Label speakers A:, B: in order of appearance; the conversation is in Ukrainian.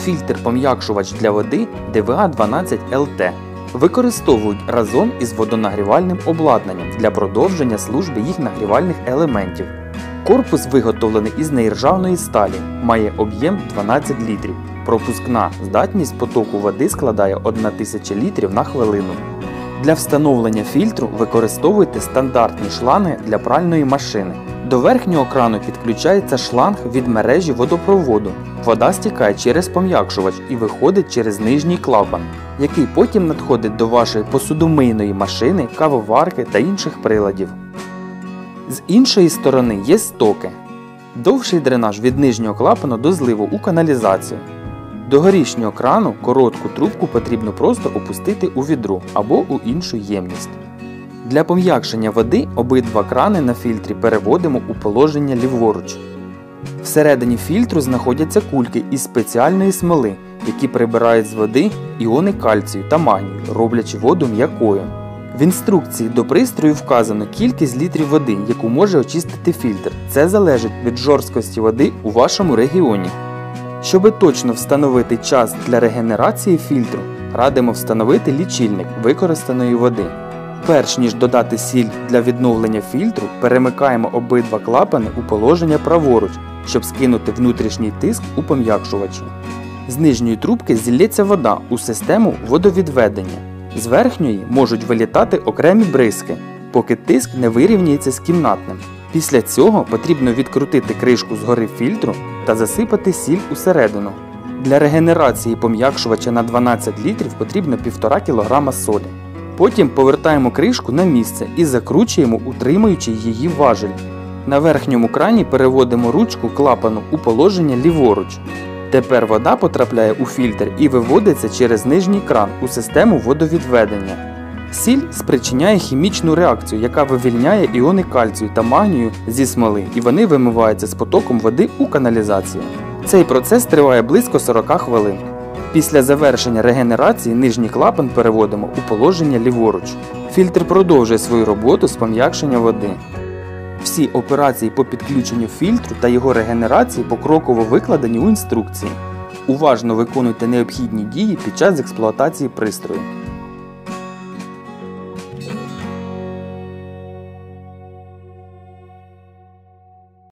A: фільтр-пом'якшувач для води DVA-12LT. Використовують разом із водонагрівальним обладнанням для продовження служби їх нагрівальних елементів. Корпус виготовлений із неіржавної сталі, має об'єм 12 літрів. Пропускна здатність потоку води складає 1000 літрів на хвилину. Для встановлення фільтру використовуйте стандартні шланги для пральної машини. До верхнього крану підключається шланг від мережі водопроводу. Вода стікає через пом'якшувач і виходить через нижній клапан, який потім надходить до вашої посудомийної машини, кавоварки та інших приладів. З іншої сторони є стоки. Довший дренаж від нижнього клапану до зливу у каналізацію. До горішнього крану коротку трубку потрібно просто опустити у відро або у іншу ємність. Для пом'якшення води обидва крани на фільтрі переводимо у положення ліворуч. Всередині фільтру знаходяться кульки із спеціальної смоли, які прибирають з води іони кальцію та магнію, роблячи воду м'якою. В інструкції до пристрою вказано кількість літрів води, яку може очистити фільтр. Це залежить від жорсткості води у вашому регіоні. Щоби точно встановити час для регенерації фільтру, радимо встановити лічильник використаної води. Перш ніж додати сіль для відновлення фільтру, перемикаємо обидва клапани у положення праворуч, щоб скинути внутрішній тиск у пом'якшувачі. З нижньої трубки зілється вода у систему водовідведення. З верхньої можуть вилітати окремі бризки, поки тиск не вирівняється з кімнатним. Після цього потрібно відкрутити кришку згори фільтру та засипати сіль усередину. Для регенерації пом'якшувача на 12 літрів потрібно 1,5 кг солі. Потім повертаємо кришку на місце і закручуємо, утримуючи її важель. На верхньому крані переводимо ручку клапану у положення ліворуч. Тепер вода потрапляє у фільтр і виводиться через нижній кран у систему водовідведення. Сіль спричиняє хімічну реакцію, яка вивільняє іони кальцію та магнію зі смоли, і вони вимиваються з потоком води у каналізацію. Цей процес триває близько 40 хвилин. Після завершення регенерації нижній клапан переводимо у положення ліворуч. Фільтр продовжує свою роботу з пом'якшення води. Всі операції по підключенню фільтру та його регенерації покроково викладені у інструкції. Уважно виконуйте необхідні дії під час експлуатації пристрою.